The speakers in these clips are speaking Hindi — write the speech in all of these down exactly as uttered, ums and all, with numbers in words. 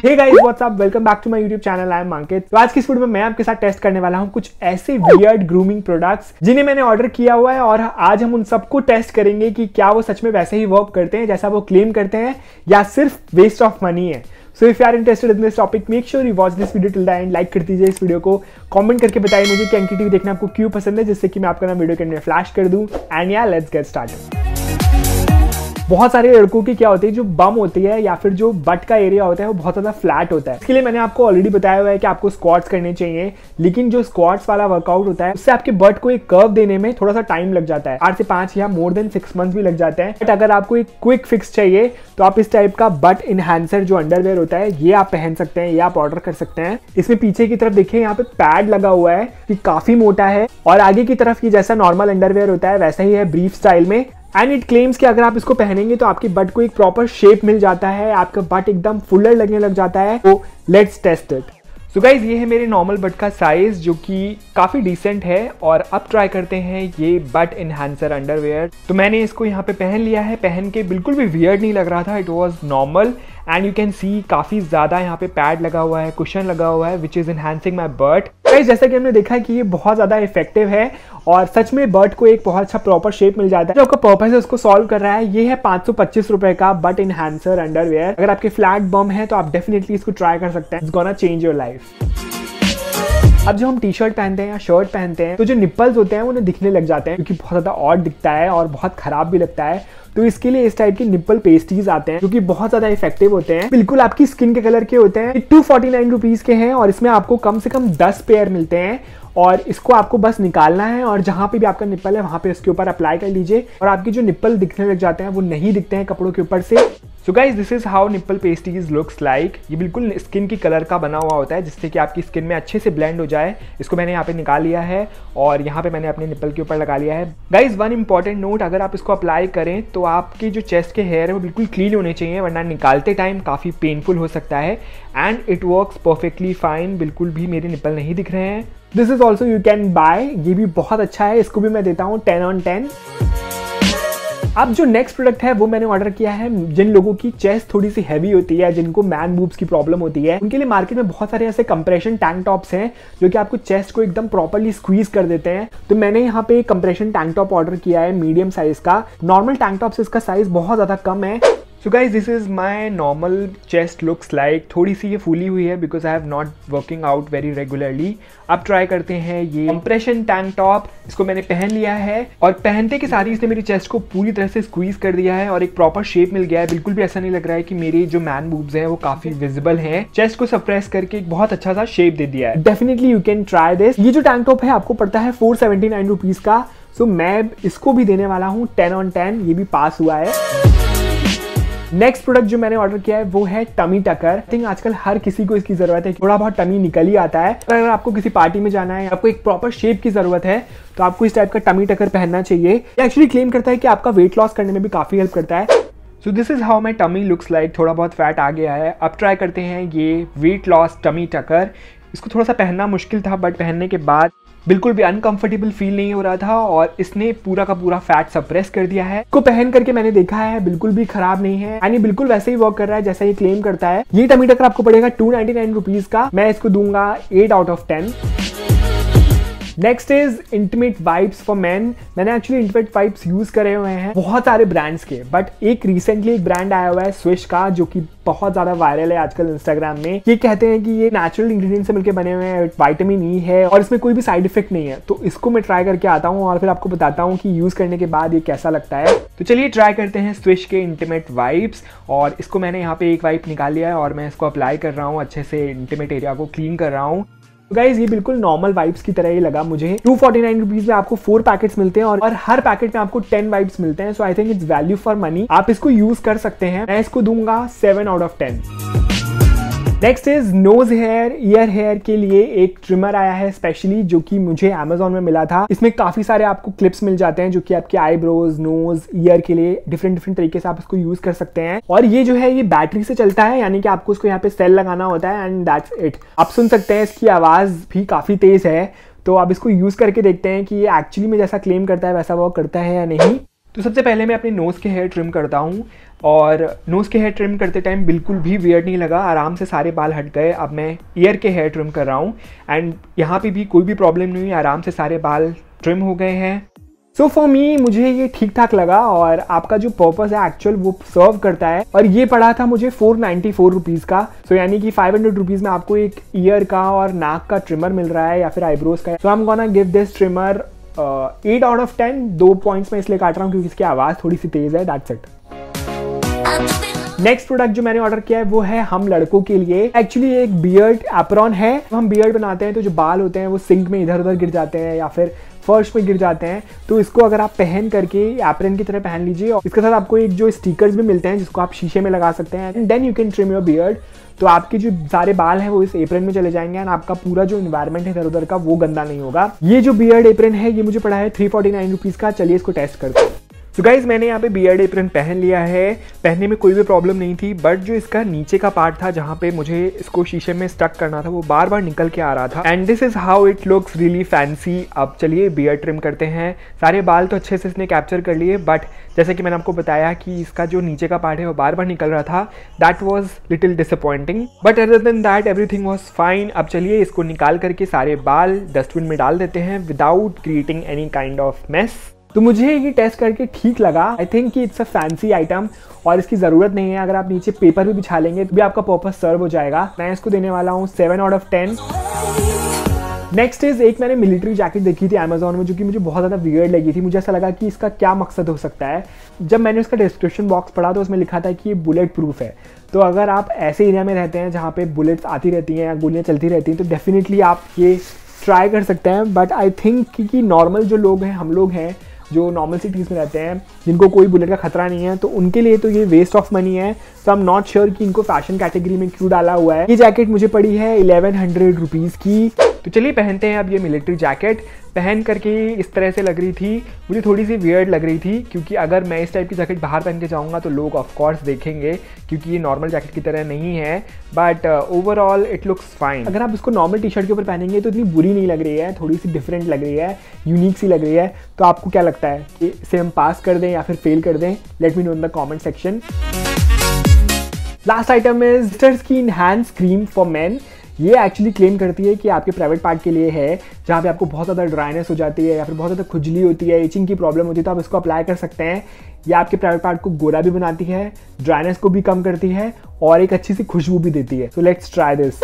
Hey guys what's up, welcome back to my YouTube channel. I am Ankit. तो आज की इस वीडियो में मैं आपके साथ टेस्ट करने वाला हूं कुछ ऐसे वियर्ड ग्रूमिंग प्रोडक्ट्स जिन्हें मैंने ऑर्डर किया हुआ है, और आज हम उन सबको टेस्ट करेंगे कि क्या वो सच में वैसे ही वर्क करते हैं जैसा वो क्लेम करते हैं या सिर्फ वेस्ट ऑफ मनी है। So if you are interested in this topic, make sure you watch this video till the end. Like कर दीजिए इस वीडियो को, कमेंट करके बताइए मुझे कि अंकित टीवी देखना आपको क्यों पसंद है, जिससे कि मैं आपका ना वीडियो के अंदर फ्लैश कर दूं। एंड या लेट्स गेट स्टार्टेड। बहुत सारे लड़कों की क्या होती है, जो बम होती है या फिर जो बट का एरिया होता है वो बहुत ज्यादा फ्लैट होता है। इसके लिए मैंने आपको ऑलरेडी बताया हुआ है कि आपको स्क्वाट्स करने चाहिए, लेकिन जो स्क्वाट्स वाला वर्कआउट होता है उससे आपके बट को एक कर्व देने में थोड़ा सा टाइम लग जाता है, आठ से पांच या मोर देन सिक्स मंथ भी लग जाते हैं। बट अगर आपको एक क्विक फिक्स चाहिए तो आप इस टाइप का बट इनहैंसर जो अंडरवेयर होता है ये आप पहन सकते हैं, ये आप ऑर्डर कर सकते हैं। इसमें पीछे की तरफ देखिए यहाँ पे पैड लगा हुआ है कि काफी मोटा है, और आगे की तरफ ये जैसा नॉर्मल अंडरवेयर होता है वैसा ही है ब्रीफ स्टाइल में। एंड इट क्लेम्स कि अगर आप इसको पहनेंगे तो आपकी बट को एक प्रॉपर शेप मिल जाता है, आपका बट एकदम फुलर लगने लग जाता है। तो let's test it. So guys ये है मेरे नॉर्मल बट का साइज जो कि काफ़ी डिसेंट है, और अब ट्राई करते हैं ये बट इनहैंसर अंडरवेयर। तो मैंने इसको यहाँ पे पहन लिया है, पहन के बिल्कुल भी वियर्ड नहीं लग रहा था, it was normal. And you can see काफ़ी ज़्यादा यहाँ पे पैड लगा हुआ है, कुशन लगा हुआ है which is enhancing my butt. Guys जैसा कि हमने देखा है कि ये बहुत ज़्यादा इफेक्टिव है और सच में बट को एक बहुत अच्छा प्रॉपर शेप मिल जाता है। जो आपका पर्पस है उसको सॉल्व कर रहा है। ये है पाँच सौ पच्चीस रुपए का बट इनहैंसर अंडरवेयर। अगर आपके फ्लैट बम है तो आप डेफिनेटली इसको ट्राई कर सकते हैं, it's gonna change your life. अब जो हम टी शर्ट पहनते हैं या शर्ट पहनते हैं तो जो निप्पल्स होते हैं वो उन्हें दिखने लग जाते हैं, क्योंकि बहुत ज़्यादा ऑड दिखता है और बहुत खराब भी लगता है। तो इसके लिए इस टाइप के निप्पल पेस्टीज आते हैं जो कि बहुत ज़्यादा इफेक्टिव होते हैं, बिल्कुल आपकी स्किन के कलर के होते हैं। टू फोर्टी नाइन रुपीज़ के हैं और इसमें आपको कम से कम दस पेयर मिलते हैं, और इसको आपको बस निकालना है और जहाँ पे भी आपका निप्पल है वहाँ पे उसके ऊपर अप्लाई कर लीजिए, और आपके जो निप्पल दिखने लग जाते हैं वो नहीं दिखते हैं कपड़ों के ऊपर से। So guys this is how nipple pasties looks like. ये बिल्कुल स्किन की कलर का बना हुआ होता है जिससे कि आपकी स्किन में अच्छे से ब्लेंड हो जाए। इसको मैंने यहाँ पे निकाल लिया है और यहाँ पे मैंने अपने निप्पल के ऊपर लगा लिया है। गाइज वन इंपॉर्टेंट नोट, अगर आप इसको अप्लाई करें तो आपकी जो चेस्ट के हेयर है वो बिल्कुल क्लीन होने चाहिए, वरना निकालते टाइम काफ़ी पेनफुल हो सकता है। And it works perfectly fine, बिल्कुल भी मेरे निप्पल नहीं दिख रहे हैं। This is also you can buy, ये भी बहुत अच्छा है, इसको भी मैं देता हूँ टेन ऑन टेन। अब जो नेक्स्ट प्रोडक्ट है वो मैंने ऑर्डर किया है जिन लोगों की चेस्ट थोड़ी सी हैवी होती है, जिनको मैन बूब्स की प्रॉब्लम होती है, उनके लिए मार्केट में बहुत सारे ऐसे कंप्रेशन टैंक टॉप्स हैं जो कि आपको चेस्ट को एकदम प्रॉपर्ली स्क्वीज कर देते हैं। तो मैंने यहाँ पे एक कंप्रेशन टैंक टॉप ऑर्डर किया है मीडियम साइज का। नॉर्मल टैंक टॉप से इसका साइज बहुत ज़्यादा कम है। So guys this is my normal chest looks like. थोड़ी सी ये फूली हुई है because I have not working out very regularly. अब ट्राई करते हैं ये कंप्रेशन टैंक टॉप। इसको मैंने पहन लिया है और पहनते के साथ ही इसने मेरी चेस्ट को पूरी तरह से स्क्वीज कर दिया है और एक प्रॉपर शेप मिल गया है। बिल्कुल भी ऐसा नहीं लग रहा है कि मेरी जो मैन बूब्स हैं वो काफी विजिबल हैं। चेस्ट को सप्रेस करके एक बहुत अच्छा सा शेप दे दिया है। Definitely you can try this. ये जो टैंक टॉप है आपको पड़ता है फोर सेवेंटी नाइन रुपीज का। सो so, मैं इसको भी देने वाला हूँ टेन ऑन टेन, ये भी पास हुआ है। नेक्स्ट प्रोडक्ट जो मैंने ऑर्डर किया है वो है टमी टकर। आई थिंक आजकल हर किसी को इसकी जरूरत है, थोड़ा बहुत टमी निकल ही आता है। अगर आपको किसी पार्टी में जाना है, आपको एक प्रॉपर शेप की जरूरत है, तो आपको इस टाइप का टमी टकर पहनना चाहिए। ये एक्चुअली क्लेम करता है कि आपका वेट लॉस करने में भी काफी हेल्प करता है। So this is how my tummy looks like. थोड़ा बहुत फैट आ गया है। अब ट्राई करते हैं ये वेट लॉस टमी टकर। इसको थोड़ा सा पहनना मुश्किल था, बट पहनने के बाद बिल्कुल भी अनकंफर्टेबल फील नहीं हो रहा था, और इसने पूरा का पूरा फैट सप्रेस कर दिया है। इसको पहन करके मैंने देखा है, बिल्कुल भी खराब नहीं है, यानी बिल्कुल वैसे ही वर्क कर रहा है जैसा ये क्लेम करता है। ये टमी टकर आपको पड़ेगा टू नाइनटी नाइन रुपीज का। मैं इसको दूंगा eight out of ten. Next is intimate vibes for men. मैंने एक्चुअली इंटीमेट वाइब्स यूज करे हुए हैं बहुत सारे ब्रांड्स के, बट एक रिसेंटली एक ब्रांड आया हुआ है स्विश का जो कि बहुत ज्यादा वायरल है आजकल इंस्टाग्राम में। ये कहते हैं कि ये नेचुरल इंग्रेडिएंट से मिलकर बने हुए हैं, विटामिन ई है और इसमें कोई भी साइड इफेक्ट नहीं है। तो इसको मैं ट्राई करके आता हूँ और फिर आपको बताता हूँ कि यूज करने के बाद ये कैसा लगता है। तो चलिए ट्राई करते हैं स्विश के इंटीमेट वाइब्स। और इसको मैंने यहाँ पे एक वाइप निकाल लिया है और मैं इसको अप्लाई कर रहा हूँ, अच्छे से इंटीमेट एरिया को क्लीन कर रहा हूँ। तो गाइज ये बिल्कुल नॉर्मल वाइब्स की तरह ही लगा मुझे। टू फोर्टी नाइन रुपीज में आपको फोर पैकेट्स मिलते हैं और, और हर पैकेट में आपको टेन वाइब्स मिलते हैं। So I think it's value for money. आप इसको यूज कर सकते हैं। मैं इसको दूंगा seven out of ten. Next is nose hair ear hair के लिए एक ट्रिमर आया है स्पेशली, जो कि मुझे अमेजोन में मिला था। इसमें काफी सारे आपको क्लिप्स मिल जाते हैं जो कि आपके आईब्रोज, नोज, ईयर के लिए डिफरेंट डिफरेंट तरीके से आप इसको यूज कर सकते हैं। और ये जो है ये बैटरी से चलता है, यानी कि आपको इसको यहाँ पे सेल लगाना होता है एंड दैट्स इट। आप सुन सकते हैं इसकी आवाज भी काफी तेज है। तो आप इसको यूज करके देखते हैं कि ये एक्चुअली में जैसा क्लेम करता है वैसा वर्क करता है या नहीं। तो सबसे पहले मैं अपने नोज़ के हेयर ट्रिम करता हूँ और नोज़ के हेयर ट्रिम करते टाइम बिल्कुल भी वियर्ड नहीं लगा, आराम से सारे बाल हट गए। अब मैं ईयर के हेयर ट्रिम कर रहा हूँ एंड यहाँ पे भी कोई भी प्रॉब्लम नहीं हुई, आराम से सारे बाल ट्रिम हो गए हैं। सो फॉर मी मुझे ये ठीक ठाक लगा और आपका जो पर्पस है एक्चुअल वो सर्व करता है। और ये पड़ा था मुझे फोर नाइन्टी फोर रुपीज़ का, सो so, यानी कि फाइव हंड्रेड रुपीज़ में आपको एक ईयर का और नाक का ट्रिमर मिल रहा है या फिर आईब्रोज का। So I am gonna give this trimmer eight out of ten. दो पॉइंट्स में इसलिए काट रहा हूँ क्योंकि इसकी आवाज़ थोड़ी सी तेज़ है, दैट्स इट। नेक्स्ट प्रोडक्ट जो मैंने ऑर्डर किया है वो है हम लड़कों के लिए। एक्चुअली एक बियर्ड एप्रॉन है। हम बियर्ड बनाते हैं तो जो बाल होते हैं वो सिंक में इधर उधर गिर जाते हैं या फिर फर्श में गिर जाते हैं, तो इसको अगर आप पहन करके एप्रन की तरह पहन लीजिए और इसके साथ आपको एक जो स्टिकर्स भी मिलते हैं जिसको आप शीशे में लगा सकते हैं and then you can trim your beard. तो आपके जो सारे बाल हैं वो इस एप्रन में चले जाएंगे एंड आपका पूरा जो इन्वायरमेंट है इधर उधर का वो गंदा नहीं होगा। ये जो बियर्ड एप्रन है ये मुझे पड़ा है थ्री फोर्टी नाइन रुपीज़ का। चलिए इसको टेस्ट करते हैं। तो गाइज मैंने यहाँ पे बियर्ड एप्रन पहन लिया है, पहनने में कोई भी प्रॉब्लम नहीं थी, बट जो इसका नीचे का पार्ट था जहाँ पे मुझे इसको शीशे में स्टक करना था वो बार बार निकल के आ रहा था and this is how it looks really fancy. अब चलिए बियर्ड ट्रिम करते हैं। सारे बाल तो अच्छे से इसने कैप्चर कर लिए, बट जैसे कि मैंने आपको बताया कि इसका जो नीचे का पार्ट है वो बार बार निकल रहा था, that was little disappointing, but other than that everything was fine. अब चलिए इसको निकाल करके सारे बाल डस्टबिन में डाल देते हैं without creating any kind of mess. तो मुझे ये टेस्ट करके ठीक लगा। आई थिंक कि इट्स अ फैंसी आइटम और इसकी ज़रूरत नहीं है। अगर आप नीचे पेपर भी बिछा लेंगे तो भी आपका पर्पस सर्व हो जाएगा। मैं इसको देने वाला हूँ seven out of ten. Next is एक मैंने मिलिट्री जैकेट देखी थी अमेजोन में जो कि मुझे बहुत ज़्यादा वियर्ड लगी थी। मुझे ऐसा लगा कि इसका क्या मकसद हो सकता है। जब मैंने उसका डिस्क्रिप्शन बॉक्स पढ़ा तो उसमें लिखा था कि ये बुलेट प्रूफ है। तो अगर आप ऐसे एरिया में रहते हैं जहाँ पे बुलेट्स आती रहती हैं या गोलियाँ चलती रहती हैं तो डेफिनेटली आप ये ट्राई कर सकते हैं। बट आई थिंक कि नॉर्मल जो लोग हैं, हम लोग हैं जो नॉर्मल सिटीज़ में रहते हैं जिनको कोई बुलेट का खतरा नहीं है, तो उनके लिए तो ये वेस्ट ऑफ मनी है। तो आई एम नॉट श्योर कि इनको फैशन कैटेगरी में क्यों डाला हुआ है। ये जैकेट मुझे पड़ी है इलेवन हंड्रेड रुपीज़ की। तो चलिए पहनते हैं अब ये मिलिट्री जैकेट। पहन करके इस तरह से लग रही थी, मुझे थोड़ी सी वियर्ड लग रही थी क्योंकि अगर मैं इस टाइप की जैकेट बाहर पहन के जाऊँगा तो लोग ऑफ कोर्स देखेंगे क्योंकि ये नॉर्मल जैकेट की तरह नहीं है, but overall it looks fine. अगर आप इसको नॉर्मल टी शर्ट के ऊपर पहनेंगे तो इतनी बुरी नहीं लग रही है, थोड़ी सी डिफरेंट लग रही है, यूनिक सी लग रही है। तो आपको क्या लगता है कि इसे हम पास कर दें या फिर फेल कर दें? Let me know in the comment section. Last item is Mr Skin hand cream for men. ये एक्चुअली क्लेम करती है कि आपके प्राइवेट पार्ट के लिए है, जहाँ पे आपको बहुत ज़्यादा ड्राइनेस हो जाती है या फिर बहुत ज़्यादा खुजली होती है, इचिंग की प्रॉब्लम होती है, तो आप इसको अप्लाई कर सकते हैं। ये आपके प्राइवेट पार्ट को गोरा भी बनाती है, ड्राइनेस को भी कम करती है और एक अच्छी सी खुशबू भी देती है। So let's try this.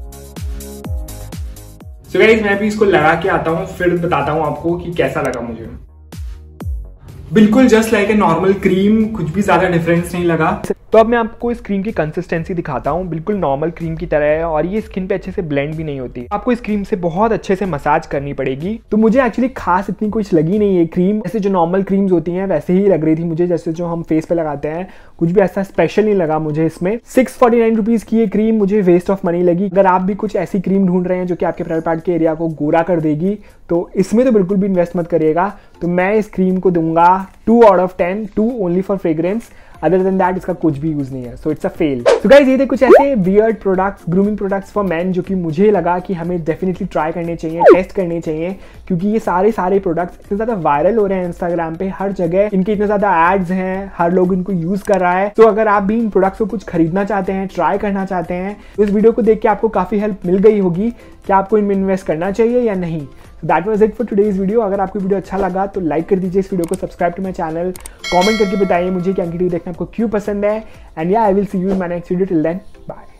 So guys मैं भी इसको लगा के आता हूँ, फिर बताता हूँ आपको कि कैसा लगा मुझे। बिल्कुल just like a normal cream, कुछ भी ज़्यादा डिफरेंस नहीं लगा। तो अब मैं आपको इस क्रीम की कंसिस्टेंसी दिखाता हूँ। बिल्कुल नॉर्मल क्रीम की तरह है और ये स्किन पे अच्छे से ब्लेंड भी नहीं होती। आपको इस क्रीम से बहुत अच्छे से मसाज करनी पड़ेगी। तो मुझे एक्चुअली खास इतनी कुछ लगी नहीं है क्रीम, जैसे जो नॉर्मल क्रीम्स होती हैं वैसे ही लग रही थी मुझे, जैसे जो हम फेस पे लगाते हैं। कुछ भी ऐसा स्पेशल नहीं लगा मुझे इसमें। सिक्स फोर्टी नाइन रुपीज़ की ये क्रीम मुझे वेस्ट ऑफ मनी लगी। अगर आप भी कुछ ऐसी क्रीम ढूंढ रहे हैं जो कि आपके प्राइवेट पार्ट के एरिया को गोरा कर देगी तो इसमें तो बिल्कुल भी इन्वेस्ट मत करिएगा। तो मैं इस क्रीम को दूंगा two out of ten, two only for fragrance. Other than that इसका कुछ भी यूज नहीं है, so it's a fail. So guys ये थे कुछ ऐसे weird products, grooming products for man जो कि मुझे लगा कि हमें डेफिनेटली ट्राई करने चाहिए, टेस्ट करने चाहिए, क्योंकि ये सारे सारे प्रोडक्ट्स इतने ज्यादा वायरल हो रहे हैं इंस्टाग्राम पे, हर जगह इनके इतने ज्यादा एड्स हैं, हर लोग इनको यूज कर रहा है। तो अगर आप भी इन प्रोडक्ट्स को कुछ खरीदना चाहते हैं, ट्राई करना चाहते हैं, तो इस वीडियो को देख के आपको काफी हेल्प मिल गई होगी कि आपको इनमें इन्वेस्ट करना चाहिए या नहीं। That was it for today's video. अगर आपको वीडियो अच्छा लगा तो लाइक कर दीजिए इस वीडियो को, subscribe to my channel, comment करके बताइए मुझे कि अंकित देखना आपको क्यों पसंद है। And yeah I will see you in my next video. Till then bye.